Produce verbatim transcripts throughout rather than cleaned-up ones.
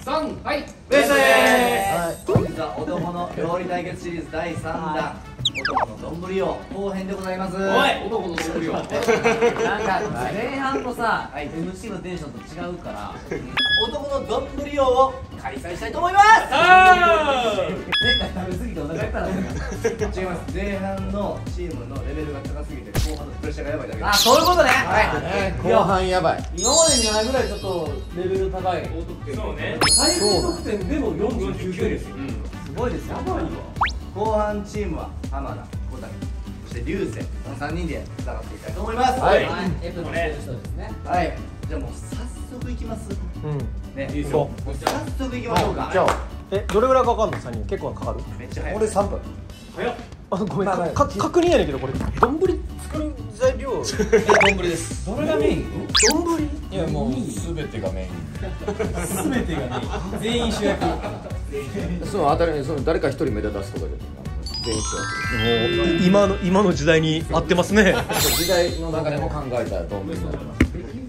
さん、はい。 ベストです。本日は男の料理対決シリーズだいさんだん、男の丼を後編でございます。おい、 男の丼を。 なんか前半のさ、エムシー のテンションと違うから、 男の丼王を開催したいと思います。 前回食べ過ぎてお腹減ったら。 違います。前半のチームのレベルが高すぎて後半のプレッシャーがやばいだけです。 あ、そういうことね。 はい。 後半やばい。 今までにないぐらいちょっとレベル高い。 そうね。 最高得点でもよんじゅうきゅうですよ。すごいですよ。やばいわ。 後半チームは浜田、小谷、そして流星、このさんにんで戦っていきたいと思います。 はい。エプロンしてる人ですね。 はい。じゃあもう早速いきます。 うんね。 いいですよ。 早速いきましょうか。 じゃあえどれぐらいかかるの？さんにん結構かかる？ めっちゃ早い。 俺さんぷん。 早っ。 あ、ごめん、かか確認やねんけどこれ丼作る材料丼です。どれがメイン？ 丼？ いやもうすべてがメイン。 すべてがね、全員主役。 そう当たり前、その誰か一人目立たすとかじゃ全員主役。 今の今の時代に合ってますね。 時代の中でも考えたらどんどんになります。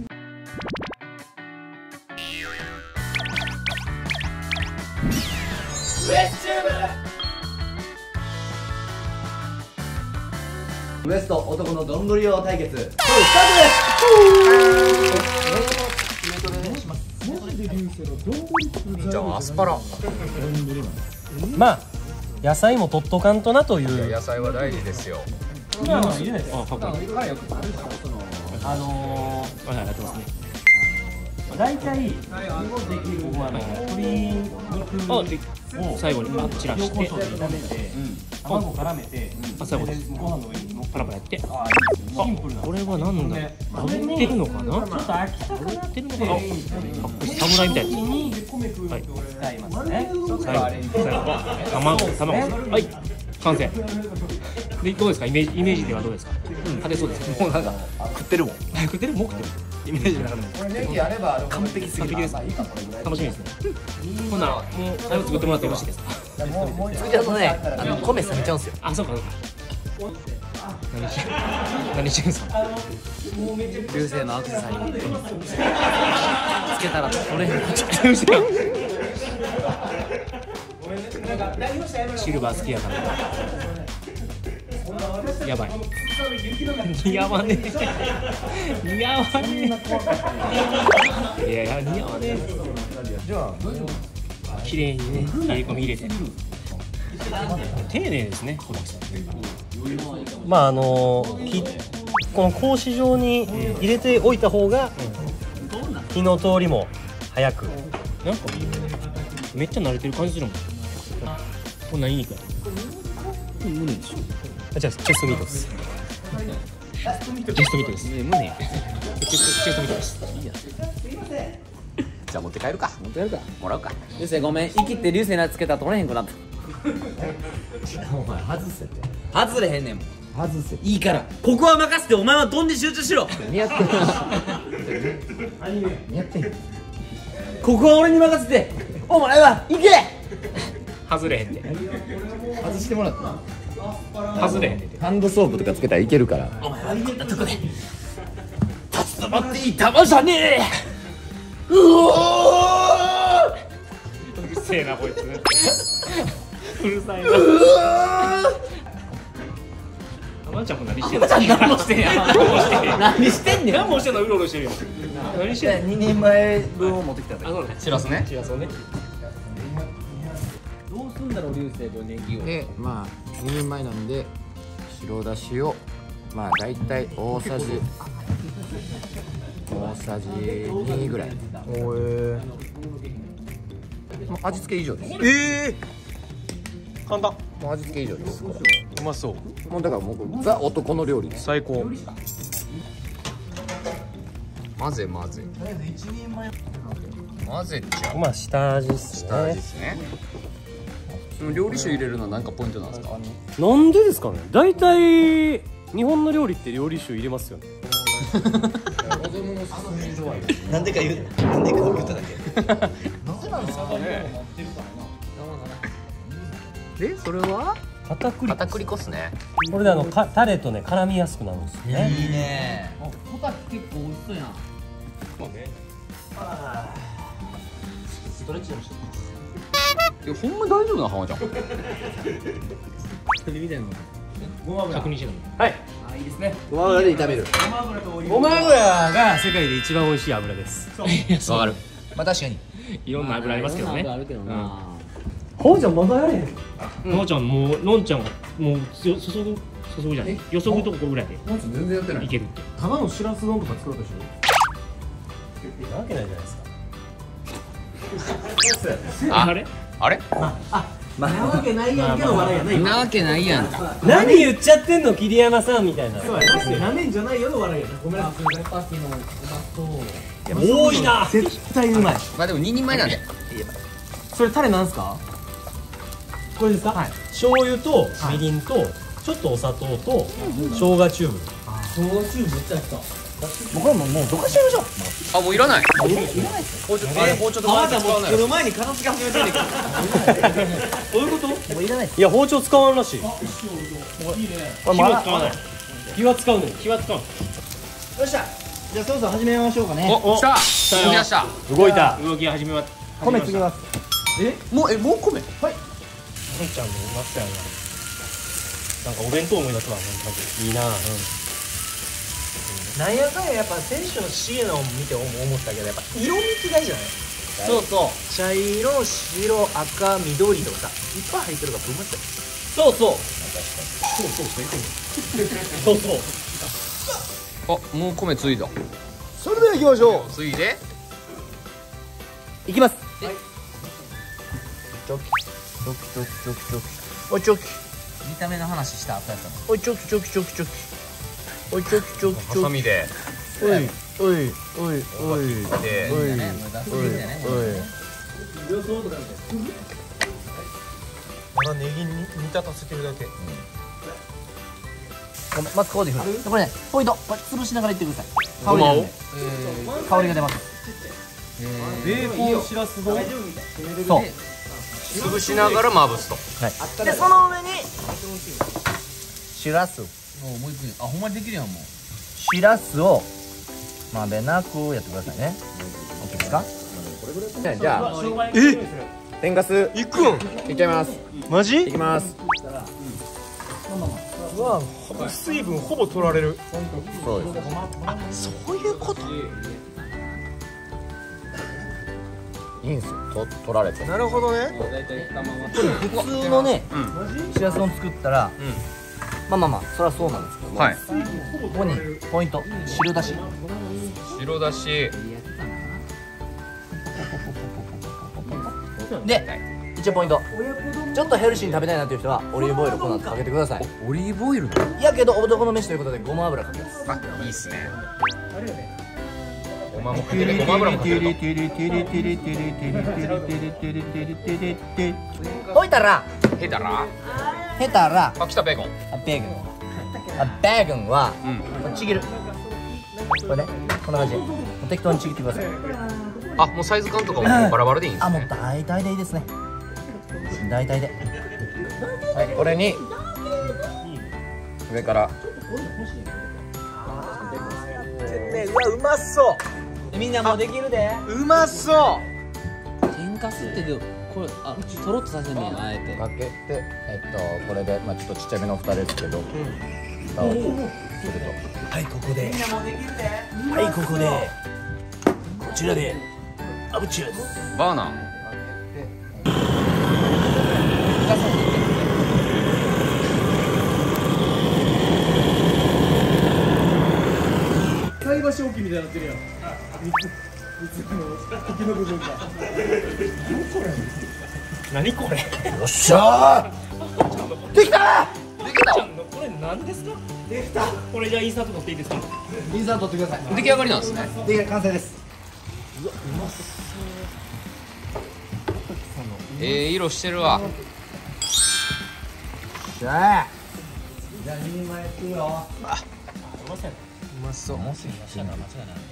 ウエスト男の丼王対決、今日スタじゃあアスパラ。 まあ野菜も取っとかんとなという。 野菜は大事ですよ。 あのー、はいやってますね。大体僕はあの鶏肉を最後にパッチラして炒めて卵絡めて最後でご飯の上にパラパラやって、あ、これはなんだ食べてるのかな、ちょっと飽きたかなってるのかな、侍みたいにはい使いますね。最後最後卵卵はい完成で、どうですか、イメージイメージではどうですか。食べそうですか。もうなんか食ってるもん食ってるもん食ってるイメージの中でもこれネギあれば完璧すぎる。楽しみですね。ほな、もう最後作ってもらってよろしいですか。 作っちゃうとね、あの米冷めちゃうんですよ。 あ、そうかそうか。何して何してるんですか。 流星のアクセサリーつけたら取れへん。 シルバー好きやから。やばい。似合わねえ。似合わねえ。いやいや似合わねえ。 じゃあ綺麗にね入れ込み入れて。丁寧ですね。まああのきこの格子状に入れておいた方が火の通りも早く。なんかめっちゃ慣れてる感じするもん。こんな肉や。胸でしょ。あ、じゃあチェストミートです。チェストミートです。胸。チェストチェストミートです。 じゃあ持って帰るか。持って帰るか。もらうか。 流星ごめん、生きて流星のやつつけたら取れへんくなった。 お前外せって。 外れへんねんもん。 外せ。 いいからここは任せて、お前はどんで集中しろ。 似合ってる。似合ってる。 ここは俺に任せて、お前は行け。 外れへんで。 外してもらったな。 外れへんで。 ハンドソープとかつけたらいけるから。 お前はこんなとこで立ち止まっていい玉じゃねえ。うおー、 うるせえなこいつ。うるさいな。あまちゃんも何してんの。 何もしてんやん。何してんねん。 何もしてんの。うろうろしてるよ。何してんの。 ににんまえ分を持ってきたんだあ、そうね。 しらすね。 しらすをね。 どうすんだろう流星とネギを。 で、まあににんまえなんで白だしをまあ大体大さじ大さじにぐらい。 おえ。 もう味付け以上です。 ええ。簡単。 もう味付け以上です。こうまそう。 れもうだからもうザ男の料理です。 最高。 混ぜ混ぜ混ぜちゃう。 まあ下味っす下味でね。 すね。その料理酒入れるのは何かポイントなんですか。 なんでですかね。大体日本の料理って料理酒入れますよね。 なんでか言うなんでか言っただけ。 でそれは片栗粉。 片栗粉っすね。 これであのかタレとね絡みやすくなるんですよね。 いいね。小滝結構美味しそうやん。 そうね。 トレッチでもしていやほんま大丈夫な浜ちゃん。 それみたいなの確認してたの。 はい。あ、いいですね。 ごま油で炒める。 ごま油が世界で一番美味しい油です。 わかる。 まあ確かにいろんな油ありますけどね。 あるけどな。 ほうちゃんまだやれへん。のんちゃんもうのんちゃんはもう注ぐ注ぐじゃない。よそぐとこぐらいで全然やってないいけるって。 ただのしらす丼とか作ろうとしてる。 なわけないじゃないですか。あれ？ あれ？ なわけないやんけど笑いやない。 なわけないやんか。 何言っちゃってんの桐山さんみたいな。 そうやな。なめんじゃないよの笑いやな。ごめんなさい。 多いな。 絶対うまい。 まあでもににんまえなんで。 それタレなんすか？ これですか？はい。醤油とみりんとちょっとお砂糖と生姜チューブ。 生姜チューブめっちゃやった。 僕はもうもうどかしちゃいましょう。 あもういらない。包丁包丁とか使わない。 作る前に片付け始めたんだどういうこと？ もういらないです。 いや包丁使わんらしい。 これ火まだは使わない。火は使うねん。火は使う。 よっしゃ。じゃあそろそろ始めましょうかね。 お来た。動き出した。 動いた。動き始めま。 米つぎます。 もうえもう米。 のんちゃんのうまそうやな。なんかお弁当思い出すわ、なんかいいな。なんやかんややっぱ選手のシゲのを見て思ったけど、やっぱ色味違いじゃない？ そうそう。 茶色、白、赤、緑とかさ、いっぱい入ってるからうまそう。 そうそう。 そうそう。 あもう米ついだ。 それでは行きましょついで。 う。いきます。チョキチョキチョキチョキチョキ。おいチョキ。見た目の話した後やったの。おいチョキチョキチョキチョキ。おいチョキチョキチョキ。 ハサミで。 おいおいおいおいおいで。 おいおい。 まだネギに煮立たせてるだけ。 まずこうで振る。これねポイント。これ潰しながらいってください。香ごまをりが出るんで香りが出ます。 ベーコンしらす丼。 そう。 潰しながらまぶすと。 でその上にしらす。 もう一個あほんまにできるやんもう。 しらすをまべなくやってくださいね。オッケーですか？ じゃあえ？ 天かすいくん？ いっちゃいます。 マジ？ いきます。 うわ、水分ほぼ取られる。 そうです。 そういうこと。 いいんすよ。と取られて。 なるほどね。 普通のねしらす丼作ったらまあまあまあそれはそうなんですけども、 はい。 ここにポイント白だし。 白だし。 で一応ポイント、ちょっとヘルシーに食べたいなという人はオリーブオイルこの後かけてください。 オリーブオイル。 やけど男の飯ということでごま油かけます。 あいいっすね。ごまもかけてごま油もかけると。 置いたらへたら。 へたらあ来たベーコン。 あベーグンあベーグンはうん。 ちぎる。これねこんな感じでもう適当にちぎってください。 あもうサイズ感とかもバラバラでいいんですあもうね。 大体でいいですね。大体で。 はいこれに上から。 ね、うわうまそう。 みんなもうできるで。 うまそう。 天かすってでもこれあとろっとさせんねんあえて。 かけてえっとこれでまあちょっとちっちゃめの蓋ですけど。蓋をすると。 はいここで。はいここで。こちらで。アブチュース。 バーナー。 菜箸置きみたいになってるやん。茎の部分が。 何これ？ よっしゃーできたできた。 これ何ですか？できた。これじゃあインサート取っていいですか？ ー。インサート取ってください。 出来上がりなんですね。 で完成です。 ええ色してるわ。 じゃあじゃあににんまえ作るよ。 うまそう。 もうすぐ間違いない。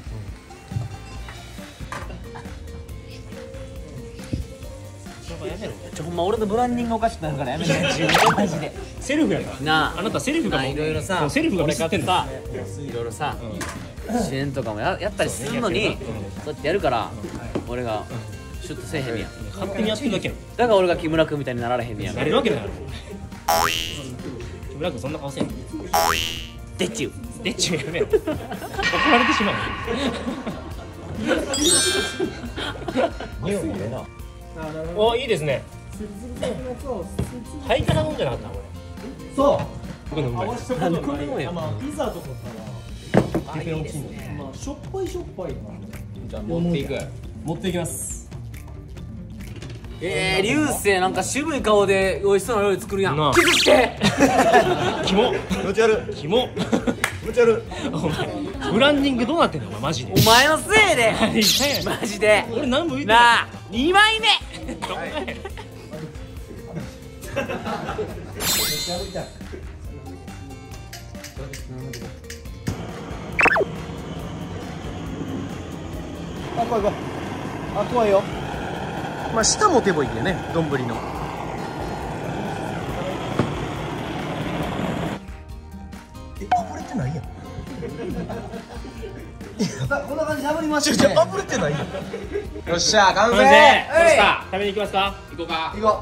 ちょほんま俺のブランディングおかしくなるからやめて。マジで。セルフやから。 なああなたセルフがいろいろさセルフがミスってんだ。 いろいろさ主演とかもややったりするのにそうやってやるから俺がシュッとせえへんねや。 勝手にやってるだけやん。 だから俺が木村君みたいになられへんねや。 なれるわけないやろ。木村君そんな顔せん。 でっちゅう。 でっちゅうやめろ。怒られてしまう。お、いいですね。ハイカラもんじゃなかったこれ。 そう僕のうまい。 なんでこんなもんや。 まあピザとかさペペロンチーノ。 まあしょっぱいしょっぱいなじゃあ持っていく。 持っていきます。 えー、流星なんか渋い顔で美味しそうな料理作るやん。 なあ傷つけ。 キモ。 気持ち悪い。 キモ。 気持ち悪い。 お前ブランディングどうなってんのお前マジで。 お前のせいで。 何やマジで。 俺何も言ってない。 なあ、にまいめ。 どんなやあ、怖い怖い。あ、怖いよ。 まあ下持てばいいよね、丼の。 え、あぶれてないやん。 さあこんな感じで炙りましたね。 あぶれてないやん。よっしゃ、完成。 完成。どうですか。食べに行きますか。 行こうか。 行こ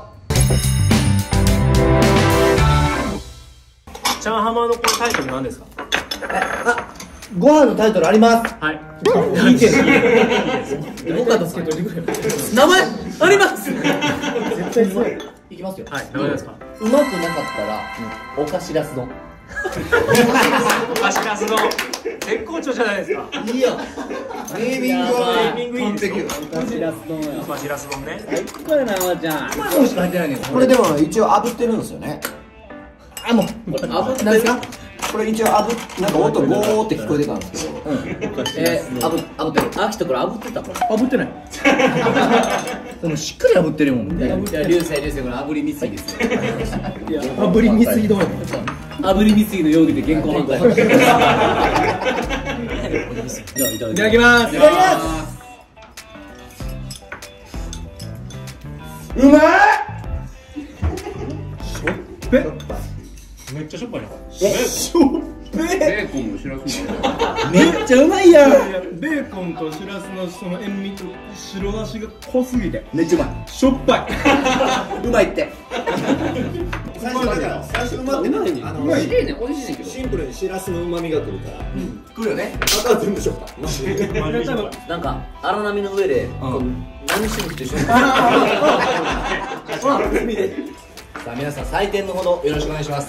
チャーハマのこのタイトル何ですか。 う。ご飯のタイトルあります。 はい。 いいけど。 僕かとつけといてくれ。名前あります。 絶対そう。いきますよ。 はい。何ですか。 うまくなかったら、おかしらす丼。 おかしらすの絶好調じゃないですか。 いいよ。ネーミングはネーミングいいですよ。 おかしらす丼や。 おかしらす丼ね。 最高やな、まーちゃん。 今のしか入ってないねん。 これでも一応炙ってるんですよね。 あ、もう。 あぶって何ですか。 これ一応炙っなんか音ゴーって聞こえてたんですけど。 えー、あぶ、あぶってる。 秋とこれ炙ってたから。 あぶってない。でもしっかりあぶってるもんね。 いや、流星流星これ炙り見すぎですよ。 あぶり見すぎどうや。 炙り見すぎの容疑で現行犯逮捕。じゃあいただきます。 いただきます。うまい。 めっちゃしょっぱいな。 ベーコンもしらすも。 めっちゃうまいやん。 ベーコンとしらすのその塩味と白だしが濃すぎてめっちゃうまい。 しょっぱい。 うまいって。最初だから最初うまってな。あの美味しいね、美味しいねけど。 シンプルにしらすの旨味がくるから来るよね。 あとは全部しょっぱい。 なんか荒波の上で、こう何種類と一緒に。 さあ皆さん採点のほどよろしくお願いします。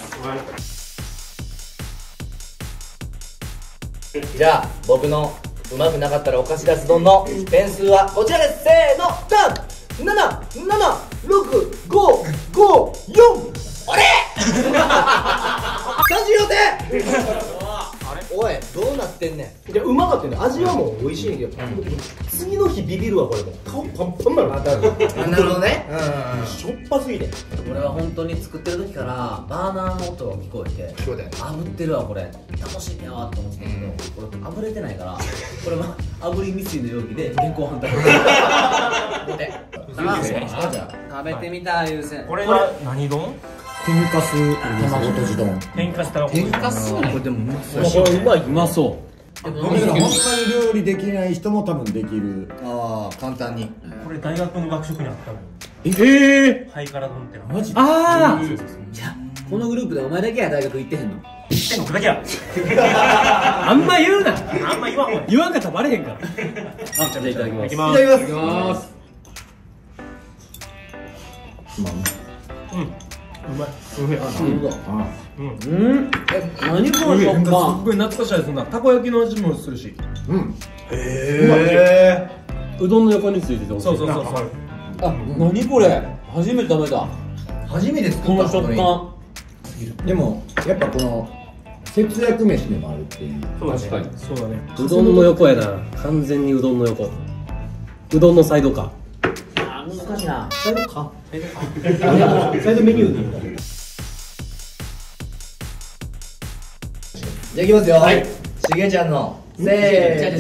じゃあ僕のうまくなかったらおかしらす丼の点数はこちらです。せーの、ダン。なななろくごごよん。あれさんじゅうよんてん。おいどうなってんねん。 いやうまかったね。味はもう美味しいけど次の日ビビるわこれもう顔パンパンなの。 なるほどね。 しょっぱすぎて俺は本当に作ってる時からバーナーの音が聞こえて、 聞こえたよ炙ってるわこれ楽しみやわと思ってたけど、俺炙れてないからこれは炙り未遂の容疑で現行犯逮捕。食べてみた優先。 これは何丼？ 天かす卵とじ丼。 天かすたらこ。 天かすね。 これでも難しい。 これうまい。 うまそう。 だから本当に料理できない人も多分できる。 ああ簡単に。 これ大学の学食にあったの。 ええハイカラ丼っての。 マジああ。じゃあこのグループでお前だけや大学行ってへんの。 天国だけや。 あんま言うな。 あんま言わんほう。 言わんかったらバレへんからあ、じゃあいただきます。 いきます。 いただきます。 うん。うまい。うめえ。 うん。え、何この食すっ感。 ごい懐かしいですな。たこ焼きの味もするしへうどんの横についてて美味しい。そうそうそうそう。 あ、何これ。初めて食べた。 ー初めて作ったこの食感。 でもやっぱこの節約飯でもあるっていう。 確かに。 そうだね。 うどんの横やな。完全にうどんの横。うどんのサイドか。 あ、難しいな。 サイドか。サイドか。サイドメニューでいいんだ。 じゃあいきますよ。はい。しげちゃんのせー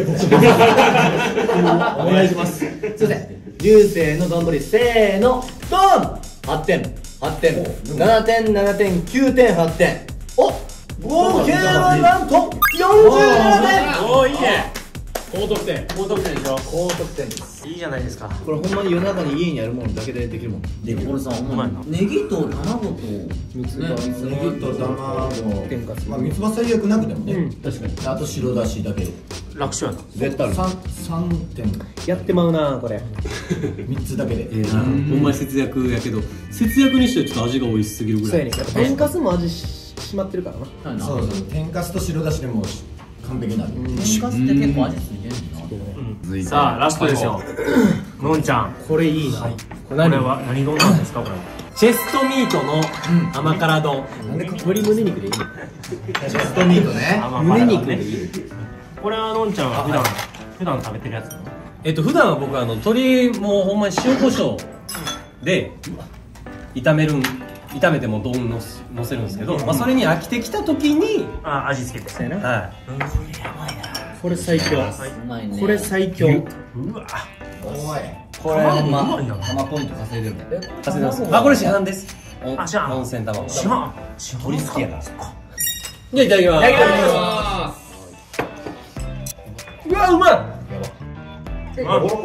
の。 お願いします。 すいません。流星の丼せーのドン。はってん、はってん、ななてん、ななてん、きゅうてん、はってん。お、合計はなんとよんじゅうななてん。 おーいいね。 高得点高得点でしょ。 高得点です。 いいじゃないですか。 これほんまに夜中に家にあるものだけでできるもん。 でこれさ、お前ネギと卵と三つ葉ねネギと卵、 天かす。 まあ三つ葉最悪なくてもね。 確かに。 あと白だしだけ。 楽勝やな。 絶対ある。 三三点やってまうなこれ。 三つだけで。 ええな、ほんまに節約やけど、節約にしてはちょっと味が美味しすぎるぐらい。 そうやね。やっぱ天かすも味ししまってるからな。 そうそう。天かすと白だしでも完璧になる。 天かすって結構味ついてんのな。 さあラストですよ。のんちゃん、 これいいな。これこれは何丼なんですかこれ。 チェストミートの甘辛丼。 なんで鶏胸肉でいいの。 チェストミートね。 胸肉でいい。 これはのんちゃんは普段普段食べてるやつなの。 えっと普段は僕あの鶏もほんまに塩コショウで炒めるん炒めても丼ののせるんですけど、まあそれに飽きてきた時に、 あ、味付けて。 はこれ最強。 うまいね。 これ最強。 うわ。 おい。 これほんまうまいな。 玉ポイント稼いでるもん。 い。稼いでます。あ、これ市販です。おあ、じゃあ温泉卵。 しま鶏好きやから。じゃあいただきます。いただきます。うわうまい。 あ、う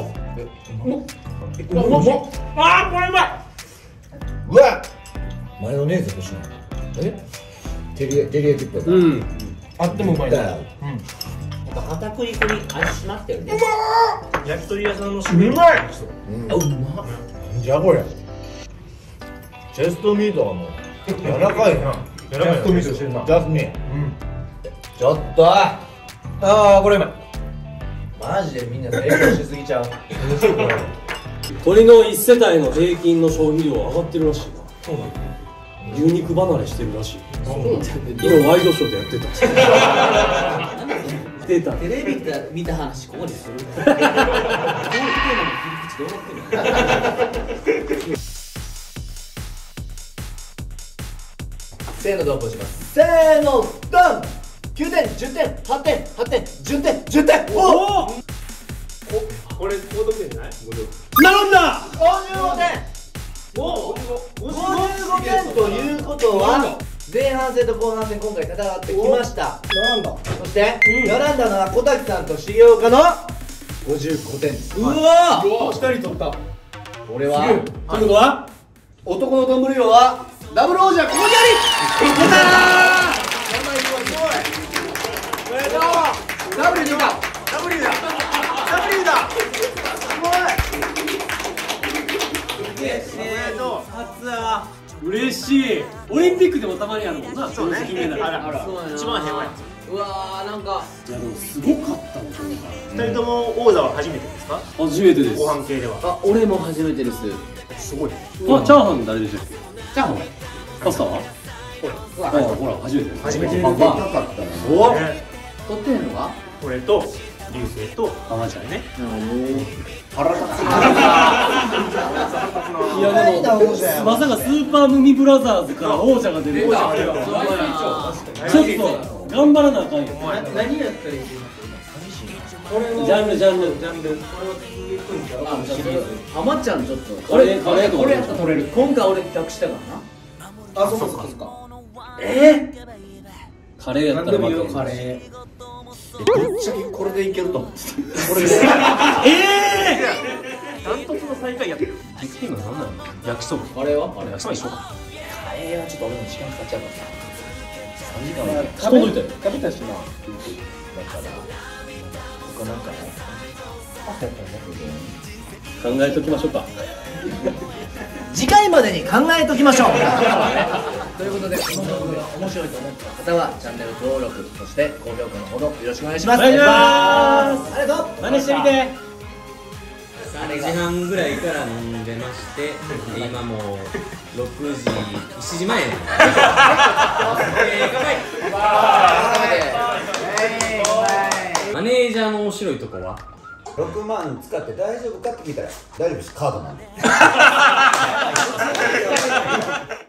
まっ。あー、これうまい。 うわ。マヨネーズ欲しいな。え？照り照り焼きっぽい。 うん。 あってもうまいな。 やっぱ片栗粉に味しまってるね。 焼き鳥屋さんの締め。うまい。 あ、うまっ。じゃあこれ。チェストミートはもう柔らかいな。 柔らかい。チェストミートしてるな。 ジャスミン。ちょっと。 ああ、これうまい。 マジでみんな成功しすぎちゃう。 鶏の一世帯の平均の消費量上がってるらしいな。そうなの。牛肉離れしてるらしい。今ワイドショーでやってた。出た。 テレビで見た話ここでする。このテーマの切り口どうなってるの？ せーのドンプします。せーのドン。きゅうてん、じゅってん、はってん、はってん、じゅってん、じゅってん。おお。 これ高得点じゃない？ 並んだ。 ごじゅうごてん。おお。ごじゅうごてんということは前半戦と後半戦今回戦ってきました。 並んだ。 そして並んだのは小滝さんと重岡のごじゅうごてんです。 うわ。 一人取った。 これはということは男の丼量はダブル王者ここにあり。いけたー。おめでとう。ダブルだ。ダブルだ。ダブルだ。すごい。 嬉しい。オリンピックでもたまにあるもんな。そうね。金メダル。 あらあら。一番平和やつ。 うわーなんかいやでもすごかったの今回。 二人とも王座は初めてですか？ 初めてです。 ご飯系では。 あ俺も初めてです。 すごい。 あ、チャーハン誰でしたっけ？ チャーハンパスタは？ほら、ほら、初めてです。 初めて。 高かったな。 お。 取ってんのが？ 俺と流星とママちゃんね。 腹立つ。 いやでもまさかスーパームミブラザーズから王者が出る。王者。ちょっと頑張らなあかんよ。 何やったらいい？ ジャンルジャンルジャンル。 あまちゃんちょっとカレーカレーとか。 これやったら取れる。今回俺企画したからな。 あ、そうかそうか。 ええ。 カレーやったら負ける。 カレー。 ぶっちゃけこれでいけると思ってた。これで。 ええ。 ダントツの最下位やってる。できるのなんなの？焼きそば。 カレーは？ 焼きそば一緒か。 カレーはちょっと俺も時間かかっちゃうからさ。さんじかんは人抜いて。 食べたしな。 だから他なんかね。 考えときましょうか。 次回までに考えときましょう。ということでこの動画が面白いと思った方はチャンネル登録そして高評価のほどよろしくお願いします。 お願いします。 ありがとう。 真似してみて。 さんじはんぐらいから飲んでまして、今もうろくじ、しちじまえ。えー、乾杯。マネージャーの面白いとこはろくまん使って大丈夫かって聞いたら大丈夫です、カードなんで。